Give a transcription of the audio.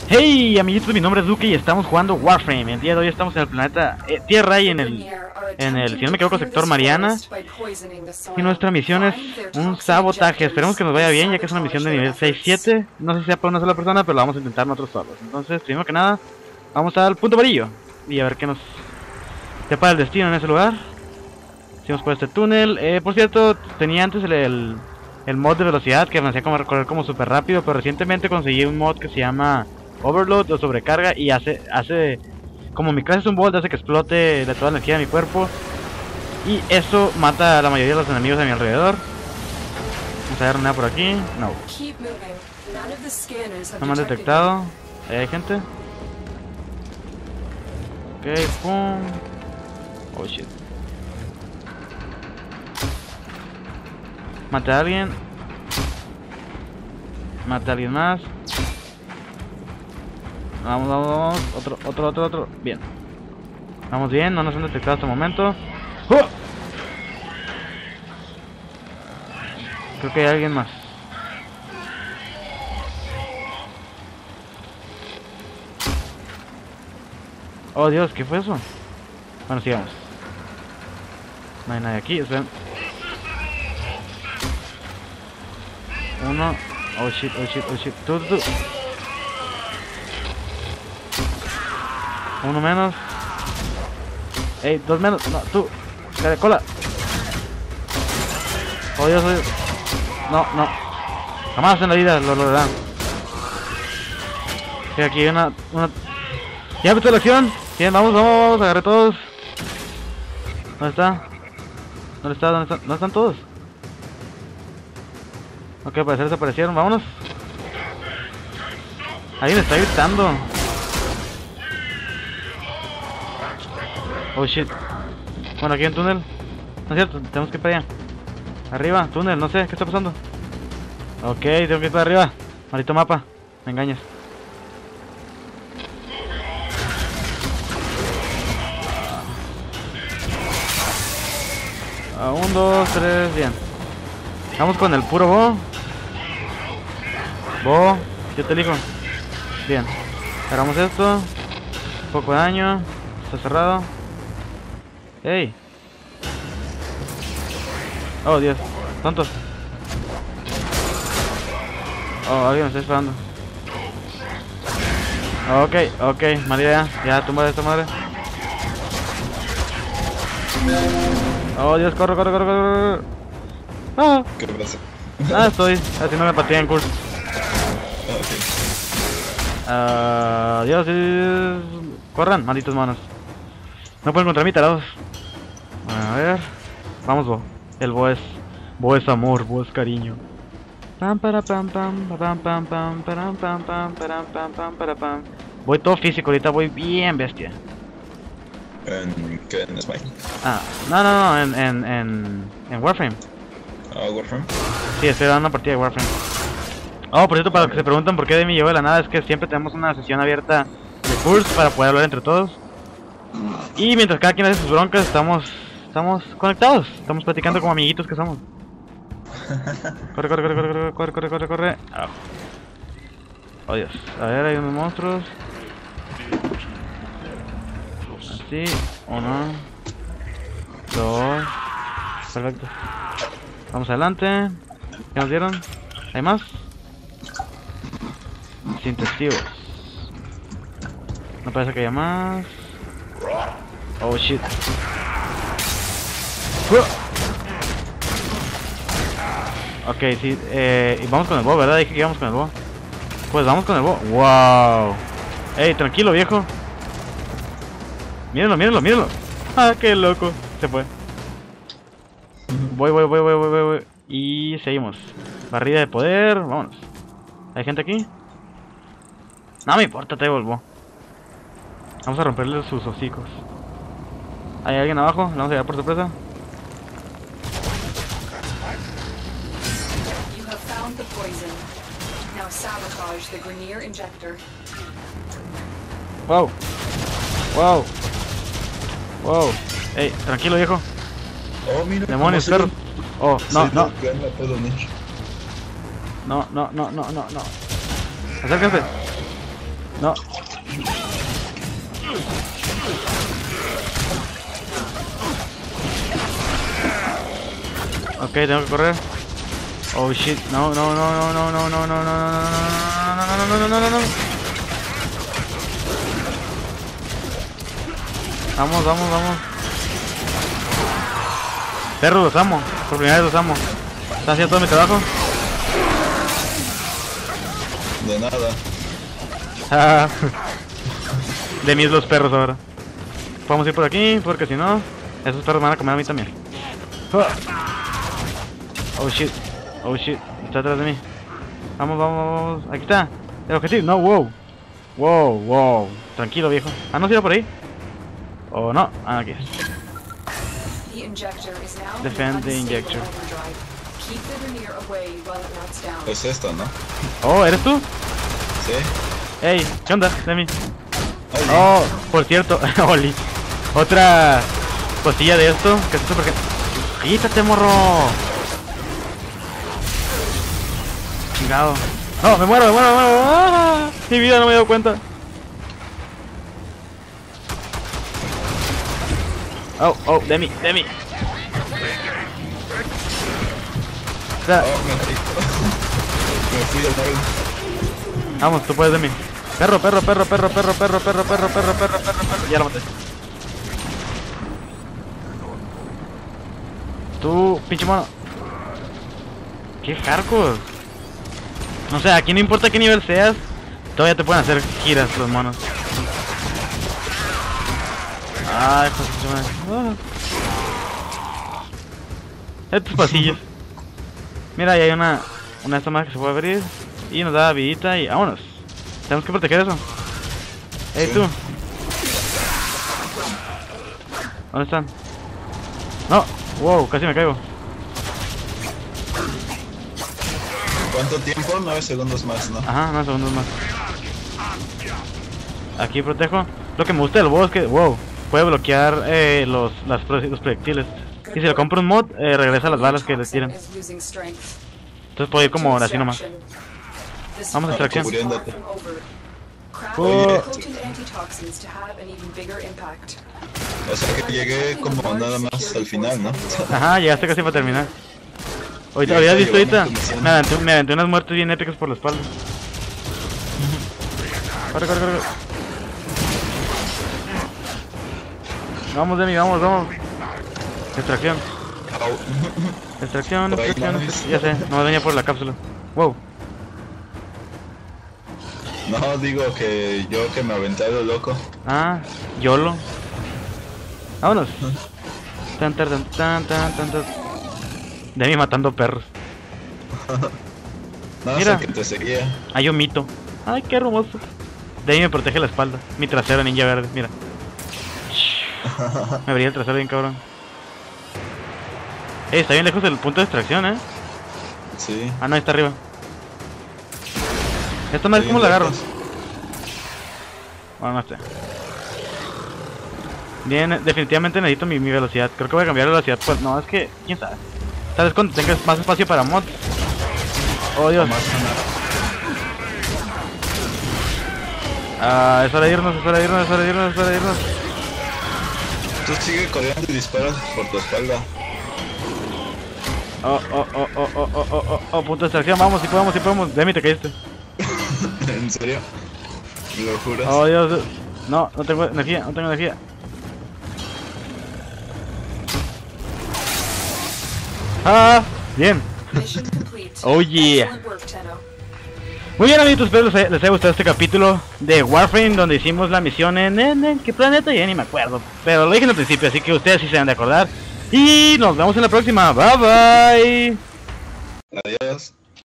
Hey amiguitos, mi nombre es Duque y estamos jugando Warframe. El día de hoy estamos en el planeta Tierra y en el, si no me equivoco, sector Mariana. Y nuestra misión es un sabotaje. Esperemos que nos vaya bien, ya que es una misión de nivel 6-7. No sé si sea para una sola persona, pero la vamos a intentar nosotros solos. Entonces, primero que nada, vamos al punto amarillo y a ver qué nos depara el destino en ese lugar. Seguimos por este túnel. Por cierto, tenía antes el mod de velocidad que me hacía como recorrer como súper rápido, pero recientemente conseguí un mod que se llama Overload o sobrecarga y hace como mi clase es un bolt, hace que explote de toda la energía de mi cuerpo y eso mata a la mayoría de los enemigos de mi alrededor. Vamos a ver nada por aquí. No. No me han detectado. Hay gente. Ok, pum. Oh shit. Maté a alguien. Maté a alguien más. Vamos, vamos, vamos. Otro. Bien. Vamos bien, no nos han detectado hasta el momento. Creo que hay alguien más. Oh Dios, ¿qué fue eso? Bueno, sigamos. No hay nadie aquí, esperen. Uno. Oh shit. Tú. Uno menos. Ey, dos menos. No, tú. Cola. Oh Dios, No. Jamás en la vida lo lograrán. Sí, aquí hay una... ¿Ya visto la acción? Bien, vamos, agarré todos. ¿Dónde está? ¿Dónde están todos? Ok, parece desaparecieron, vámonos. Alguien está gritando. Oh shit. Bueno, aquí hay un túnel. No es cierto, tenemos que ir para allá. Arriba, túnel, no sé, ¿qué está pasando? Ok, tengo que ir para arriba. Maldito mapa, me engañas. 1, 2, 3, bien. Vamos con el puro Bo, yo te elijo. Bien, agarramos esto. Poco de daño. Está cerrado. Hey. Oh Dios, tontos. Oh, alguien me está disparando. Ok, mala idea. Ya tumba esta madre. Oh Dios, corre. Ah. ¿Qué pasa? Estoy haciendo una partida en curso. Dios, corran, malditos manos. No pueden contra mí, tarados. A ver. Vamos, Bo. El Bo es amor, Bo es cariño. Voy todo físico, ahorita voy bien bestia. ¿Qué? ¿En Smite? No, en Warframe. Warframe. Sí, estoy dando una partida de Warframe. Oh, por cierto, para los que se preguntan por qué de mí llevo de la nada, es que siempre tenemos una sesión abierta de Curse para poder hablar entre todos. Y mientras cada quien hace sus broncas, estamos conectados. Estamos platicando como amiguitos que somos. Corre. Oh Dios. A ver, hay unos monstruos. Así. 1, 2. Perfecto. Vamos adelante. ¿Qué nos dieron? ¿Hay más? Sin testigos. No parece que haya más. Oh shit. Ok, sí, y vamos con el Bo, ¿verdad? Dije que íbamos con el Bo. Pues vamos con el Bo. Wow. Ey, tranquilo, viejo. Mírenlo. Ah, qué loco. Se fue. Voy. Y seguimos. Barrida de poder, vámonos. ¿Hay gente aquí? No me importa, te vuelvo. Vamos a romperle sus hocicos. ¿Hay alguien abajo? ¿Le vamos a llevar por sorpresa? Wow. Ey, tranquilo, viejo. Oh, mira. Demonios, perro. Oh, no. No. Acérquense. No. Ok, tengo que correr. Oh shit, no, no, no, no, no, no, no, no, no, no, no, no, no, no, no. Vamos, vamos, vamos. Perros, los amo. Por primera vez los amo. ¿Estás haciendo todo mi trabajo? De nada. Ah, de mí es los perros ahora. Podemos ir por aquí, porque si no, esos perros me van a comer a mí también. Oh shit, oh shit, está atrás de mí. Vamos, vamos, vamos. Aquí está, el objetivo. No, wow. Wow, wow. Tranquilo, viejo. Ah, no se iba por ahí. Oh, no. Ah, aquí es. Defend the injector. Es esto, ¿no? Oh, ¿eres tú? Sí. Hey, ¿qué onda, Demi? Oli. Oh, por cierto, Oli. Otra cosilla de esto, que es súper... ¡Quítate, morro! Chingado. No, me muero, me muero, me muero. ¡Ah! Mi vida, no me he dado cuenta. Oh, oh, Demi, Demi. Oh, me fui del barrio. Vamos, tú puedes, Demi. Perro, perro, perro, perro, perro, perro, perro, perro, perro, perro, perro, perro. Ya lo maté. Tú, pinche mono. Qué hardcore. O sea, aquí no importa qué nivel seas, todavía te pueden hacer giras los monos. Ay, joder. Estos pasillos. Mira, ahí hay una de estas más que se puede abrir. Y nos da vidita y vámonos. Tenemos que proteger eso. Hey, tú. ¿Dónde están? No. Wow, casi me caigo. ¿Cuánto tiempo? 9 segundos más, ¿no? Ajá, 9 segundos más. Aquí protejo. Lo que me gusta del boss es que, wow, puede bloquear los proyectiles. Y si le compro un mod, regresa las balas que le tiran. Entonces puedo ir como así nomás. Vamos a extracción. Cubriéndote. Oh. O sea que llegué como nada más al final, ¿no? Ajá, llegaste casi para terminar. Ahorita, Ya ¿habías está, visto ahorita? llevamos tu misión. Me aventé unas muertes bien épicas por la espalda. Corre, corre, corre. Vamos, Demi, vamos, vamos. Extracción. Au. Extracción, Por ahí extracción, no extracción. Ya sé, no venía por la cápsula. Wow. No, digo que yo que me aventé a lo loco. Ah, YOLO. Vámonos. Tan, tan, tan, tan, tan, tan, tan. Demi matando perros. No, Mira. sé que te seguía. Ay, yo mito. Ay, qué hermoso. Demi me protege la espalda. Mi trasero ninja verde, mira. Me brilla el trasero bien cabrón. Está bien lejos del punto de extracción, Sí. Ah, no, está arriba. Esta madre, ¿cómo la agarro? Bueno, no sé. Bien, definitivamente necesito mi velocidad. Creo que voy a cambiar la velocidad. Pues no, es que, quién sabe. Tal vez cuando tengas más espacio para mods. Oh, Dios. Más Ah, es hora de irnos, es hora de irnos, es hora de irnos, es hora de irnos. Tú sigue corriendo y disparas por tu espalda. Oh, punto de extracción, vamos, si podemos, si podemos. Demi, te caíste. ¿En serio? ¿Lo juras? Oh, Dios. No, no tengo energía, no tengo energía. Ah, bien. Oh, yeah. Muy bien, amigos, espero les haya gustado este capítulo de Warframe, donde hicimos la misión en ¿qué planeta? Ya ni me acuerdo, pero lo dije en el principio, así que ustedes sí se van de acordar. Y nos vemos en la próxima. Bye bye.